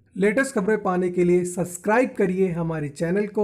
Latest खबरें पाने के लिए सब्सक्राइब करिए हमारे चैनल को,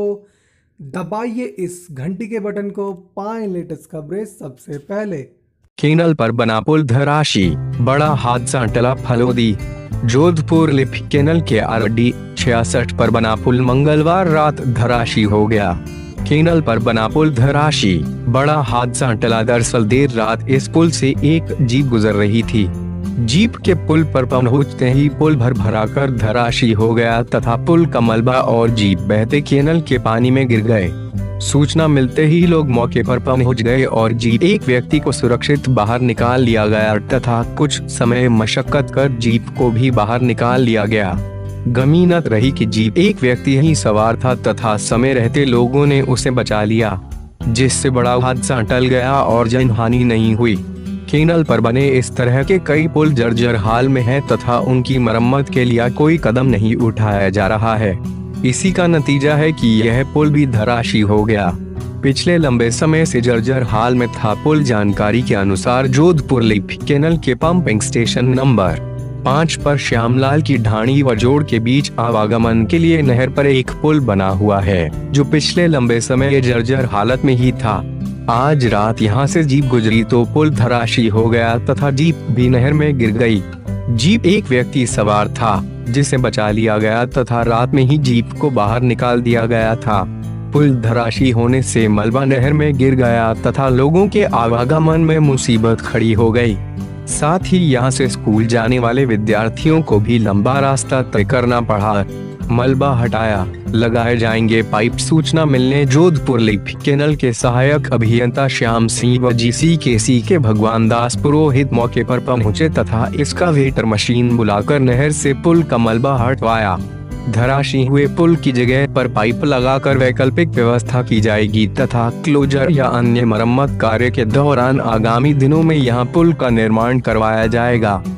दबाइए इस घंटी के बटन को, पाएं लेटेस्ट खबरें सबसे पहले। केनल पर बना पुल धराशी, बड़ा हादसा टला फलोदी। जोधपुर लिप केनल के आरडी 66 पर बना पुल मंगलवार रात धराशी हो गया। केनल पर बना पुल धराशी, बड़ा हादसा टला। दरअसल देर रात इस पुल से एक जीप गुजर रही थी। जीप के पुल पर पहुंचते ही पुल भरा कर धराशी हो गया तथा पुल का मलबा और जीप बहते केनल के पानी में गिर गए। सूचना मिलते ही लोग मौके पर पहुंच गए और जीप एक व्यक्ति को सुरक्षित बाहर निकाल लिया गया तथा कुछ समय मशक्कत कर जीप को भी बाहर निकाल लिया गया। गनीमत रही कि जीप एक व्यक्ति ही सवार था तथा समय रहते लोगों ने उसे बचा लिया, जिससे बड़ा हादसा टल गया और जनहानि नहीं हुई। केनल पर बने इस तरह के कई पुल जर्जर हाल में हैं तथा उनकी मरम्मत के लिए कोई कदम नहीं उठाया जा रहा है। इसी का नतीजा है कि यह पुल भी धराशी हो गया। पिछले लंबे समय से जर्जर हाल में था पुल। जानकारी के अनुसार जोधपुर लिप केनल के पंपिंग स्टेशन नंबर 5 पर श्यामलाल की ढाणी व जोड़ के बीच आवागमन के लिए नहर पर एक पुल बना हुआ है, जो पिछले लंबे समय जर्जर हालत में ही था। आज रात यहां से जीप गुजरी तो पुल धराशी हो गया तथा जीप भी नहर में गिर गई। जीप एक व्यक्ति सवार था, जिसे बचा लिया गया तथा रात में ही जीप को बाहर निकाल दिया गया था। पुल धराशी होने से मलबा नहर में गिर गया तथा लोगों के आवागमन में मुसीबत खड़ी हो गई। साथ ही यहां से स्कूल जाने वाले विद्यार्थियों को भी लंबा रास्ता तय करना पड़ा। मलबा हटाया, लगाए जाएंगे पाइप। सूचना मिलने जोधपुर लिप केनल के सहायक अभियंता श्याम सिंह व GCKC के भगवान दास पुरोहित मौके पर पहुंचे तथा एक्सकावेटर मशीन बुलाकर नहर से पुल का मलबा हटवाया। धराशी हुए पुल की जगह पर पाइप लगाकर वैकल्पिक व्यवस्था की जाएगी तथा क्लोजर या अन्य मरम्मत कार्य के दौरान आगामी दिनों में यहां पुल का निर्माण करवाया जाएगा।